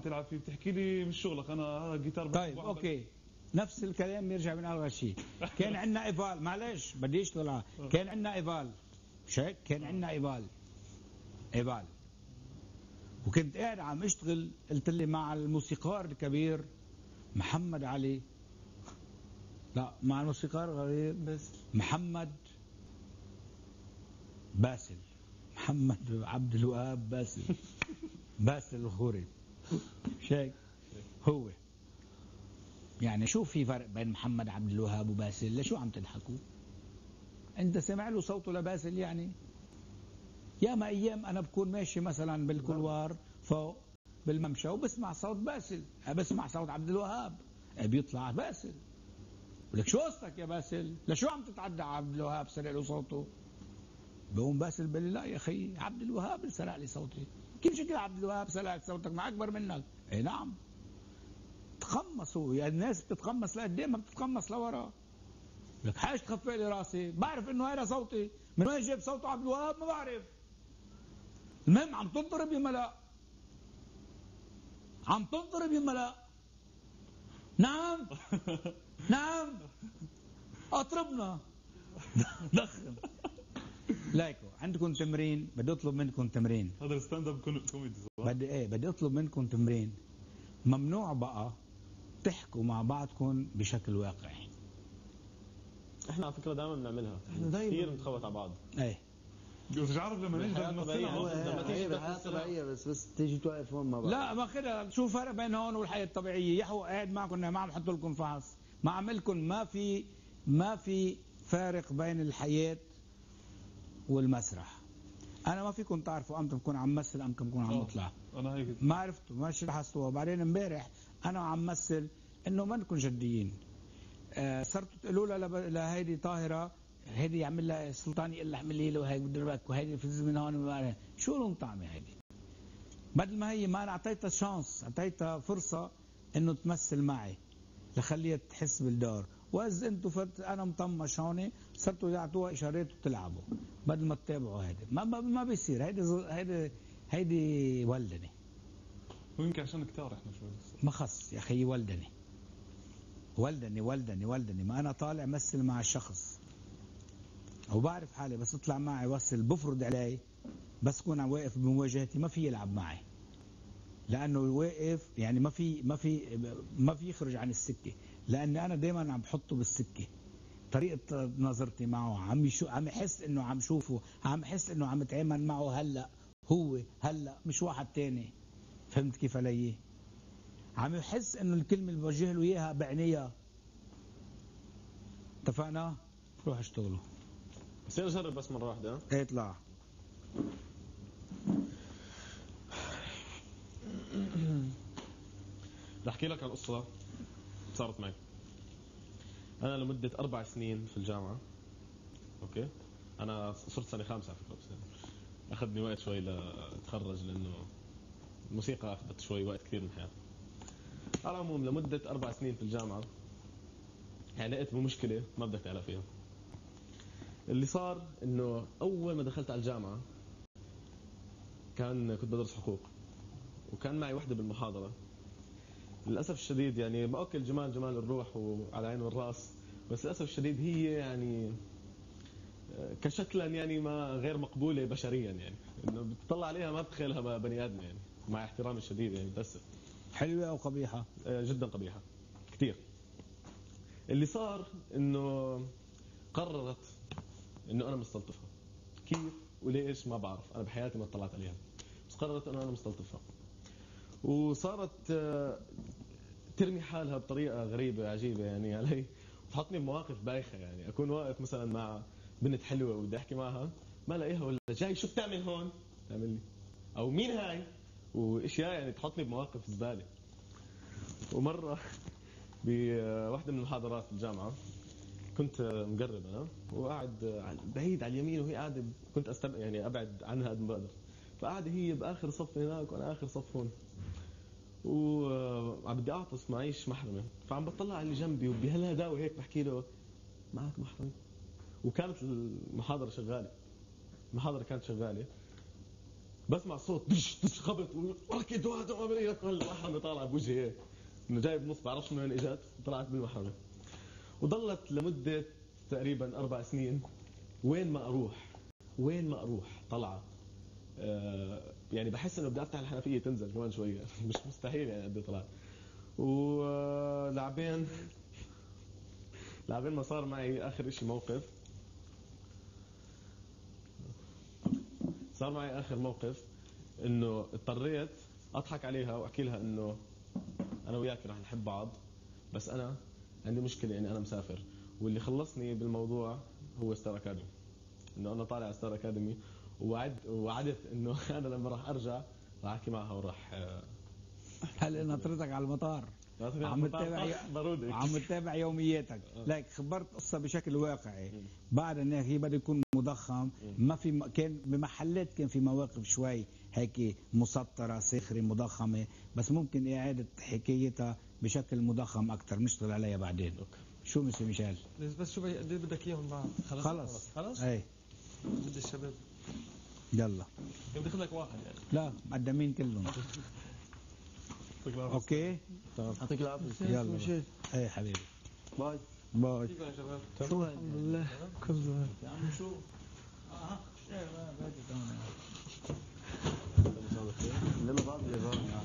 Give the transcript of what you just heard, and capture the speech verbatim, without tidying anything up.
تلعب فيه بتحكي لي مش شغلك انا هذا جيتار. طيب اوكي نفس الكلام يرجع من اول شيء. كان عندنا ايفال، معلش بدي اشتغل، كان عندنا ايفال مش هيك؟ كان عندنا ايفال ايفال وكنت قاعد عم اشتغل، قلت لي مع الموسيقار الكبير محمد علي، لا مع الموسيقار الغريب بس محمد باسل، محمد عبد الوهاب باسل باسل الخوري مش هيك؟ هو يعني شو في فرق بين محمد عبد الوهاب وباسل؟ لشو عم تضحكوا؟ انت سمع له صوته لباسل يعني؟ يا ما ايام انا بكون ماشي مثلا بالكلوار فوق بالممشى وبسمع صوت باسل، بسمع صوت عبد الوهاب بيطلع باسل، لك شو قصتك يا باسل؟ لشو عم تتعدى على عبد الوهاب سرق له صوته؟ بقوم باسل بقول لي لا يا اخي عبد الوهاب اللي سرق لي صوتي. كيف شكل عبد الوهاب سرق صوتك؟ ما اكبر منك. اي نعم تخمصوا، يعني الناس بتتخمص لقدام ما بتتخمص لورا. لك حاج تخفي لي راسي، بعرف انه هذا صوتي، من وين جاب صوته عبد الوهاب ما بعرف. المهم عم تنطرب يا ملا، عم تنطرب يا ملا. نعم نعم اطربنا دخل. لايكو عندكم تمرين، بدي اطلب منكم تمرين. هذا الستاند اب كوميدي صح؟ بدي ايه بدي اطلب منكم تمرين. ممنوع بقى تحكوا مع بعضكم بشكل واقعي. احنا على فكره دائما بنعملها، احنا دايما كثير بنتخبط على بعض. ايه بس عارف لما نقدر نمثلها لما تيجي بالحياة طبيعية، بس بس تيجي توقف هون ما بعرف. لا ما كده. شو فرق بين هون والحياة الطبيعية؟ يحو قاعد معكم ما عم حط لكم فحص، ما عملكم، ما في ما في فارق بين الحياة والمسرح. انا ما فيكم تعرفوا امتى بكون عم مثل امتى بكون عم بطلع. انا هيك ما عرفتوا، ما لاحظتوها. بعدين امبارح انا عم مثل انه ما نكون جديين. آه صرتوا تقولوا لها لهيدي طاهره، هيدي يعمل لها سلطان يقول لها اعملي له هيك بدربك، وهيدي فز من هون. شو لهم طعمه هيدي؟ بدل ما هي ما انا اعطيتها شانس، اعطيتها فرصه انه تمثل معي لخليها تحس بالدور. واذا انتم فت انا مطمش هون صرتوا تعطوها اشارات وتلعبوا بدل ما تتابعوا. هيدي ما ما, ما بيصير. هيدي هيدي هيدي ولدني. ويمكن عشان كتار احنا شوي لسه. ما خص يا اخي ولدني ولدني ولدني ولدني. ما انا طالع مثل مع الشخص وبعرف حالي، بس اطلع معي وصل بفرض علي، بس كون عم واقف بمواجهتي ما في يلعب معي، لانه واقف يعني ما في ما في ما في يخرج عن السكه، لان انا دائما عم بحطه بالسكه. طريقه نظرتي معه عم يشو عم يحس انه عم شوفه، عم يحس انه عم اتعامل معه هلا، هو هلا مش واحد تاني. فهمت كيف علي؟ عم يحس انه الكلمه اللي بوجه له اياها بعينيها. اتفقنا؟ روح اشتغلوا. بصير نجرب بس مره واحده. ايه اطلع. بدي احكي لك عن قصه صارت معي. انا لمده اربع سنين في الجامعه، اوكي، انا صرت سنه خامسه على فكره، بس اخذني وقت شوي لاتخرج لانه الموسيقى اخذت شوي وقت كثير من حياتي. على العموم لمده اربع سنين في الجامعه يعني لقيت بمشكله ما بدك تعرف فيها. اللي صار انه اول ما دخلت على الجامعه كان كنت بدرس حقوق، وكان معي وحده بالمحاضره. للاسف الشديد يعني باكل جمال جمال الروح وعلى عين والراس، بس للاسف الشديد هي يعني كشكلا يعني ما غير مقبوله بشريا، يعني انه بتطلع عليها ما بتخيلها بني ادم، يعني مع احترامي الشديد يعني. بس حلوه او قبيحه؟ جدا قبيحه كثير. اللي صار انه قررت انه انا مستلطفها. كيف وليش ما بعرف، انا بحياتي ما اطلعت عليها، بس قررت انه انا مستلطفها. وصارت ترمي حالها بطريقه غريبه عجيبه يعني علي، وتحطني بمواقف بايخه. يعني اكون واقف مثلا مع بنت حلوه وبدي احكي معها، ما الاقيها ولا جاي شو بتعمل هون؟ تعمل لي او مين هاي؟ واشياء يعني تحطني بمواقف زباله. ومره بواحده من المحاضرات في الجامعه كنت مقرب انا وقاعد بعيد على اليمين وهي قاعده، كنت استب يعني ابعد عنها قد ما بقدر، فقاعده هي باخر صف هناك وانا اخر صف هون، وعم بدي اعطس معيش محرمه، فعم بطلع على اللي جنبي وبهالهداوه هيك بحكي له معك محرم؟ وكانت المحاضره شغاله، المحاضره كانت شغاله، بسمع صوت دش دش خبط وركض واحد عمليه كل واحد طالع بوجهي هيك انه جايب نص بعرفش من وين اجت وطلعت بالمحرمه. وضلت لمده تقريبا اربع سنين وين ما اروح وين ما اروح طلعه. آه يعني بحس انه بدي افتح الحنفيه تنزل كمان شويه مش مستحيل يعني قد طلعت. ولعبين لعبين ما صار معي اخر اشي موقف صار معي اخر موقف انه اضطريت اضحك عليها واحكي لها انه انا وياك رح نحب بعض بس انا عندي مشكله اني انا مسافر. واللي خلصني بالموضوع هو ستار اكاديمي، انه انا طالع ستار اكاديمي ووعد وعدت انه انا لما راح ارجع راح احكي معها وراح هل نطرتك على المطار عم تتابع عم تتابع يومياتك. لك خبرت قصه بشكل واقعي بعد ان هي بده يكون مضخم ما في م... كان بمحلات كان في مواقف شوي هيك مسطره ساخره مضخمه بس ممكن اعاده حكايتها بشكل مضخم اكثر نشتغل عليها بعدين. شو مسي ميشيل؟ بس شو قد ايه بدك اياهم بعد؟ خلص خلص خلص اي بدي الشباب يلا بدي اخذ لك واحد يعني لا مقدمين كلهم. اوكي يعطيك العافيه. يلا اي حبيبي باي باي. يا شباب شو الحمد لله كل زمان يا عم شو اه لما بعض اللي